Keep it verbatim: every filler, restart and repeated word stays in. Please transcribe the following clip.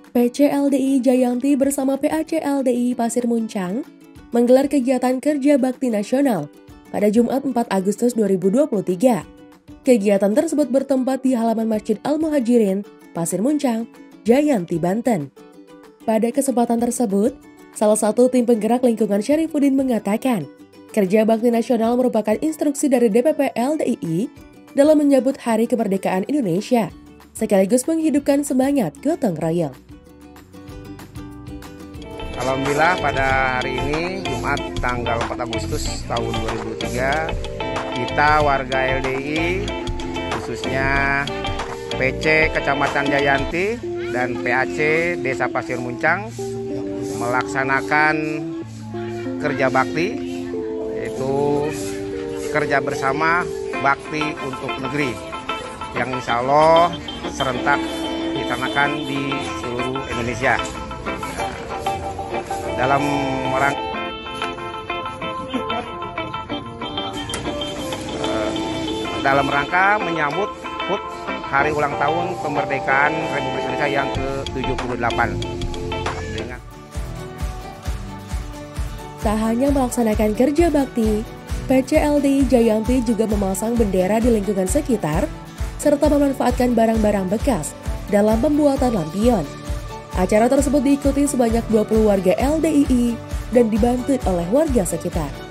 P C L D I Jayanti bersama P A C L D I Pasir Muncang menggelar kegiatan kerja bakti nasional pada Jumat empat Agustus dua ribu dua puluh tiga. Kegiatan tersebut bertempat di halaman Masjid Al-Muhajirin, Pasir Muncang, Jayanti, Banten. Pada kesempatan tersebut, salah satu tim penggerak lingkungan Syarifuddin mengatakan, kerja bakti nasional merupakan instruksi dari D P P L D I I dalam menyambut Hari Kemerdekaan Indonesia, sekaligus menghidupkan semangat gotong royong. Alhamdulillah pada hari ini Jumat tanggal empat Agustus tahun dua ribu tiga, kita warga L D I khususnya P C Kecamatan Jayanti dan P A C Desa Pasir Muncang melaksanakan kerja bakti, yaitu kerja bersama bakti untuk negeri yang insya Allah serentak dilaksanakan di seluruh Indonesia. Dalam rangka dalam rangka menyambut H U T Hari Ulang Tahun Kemerdekaan Republik Indonesia yang ke tujuh puluh delapan. Dengan... Tak hanya melaksanakan kerja bakti, P C L D I Jayanti juga memasang bendera di lingkungan sekitar serta memanfaatkan barang-barang bekas dalam pembuatan lampion. Acara tersebut diikuti sebanyak dua puluh warga L D I I dan dibantu oleh warga sekitar.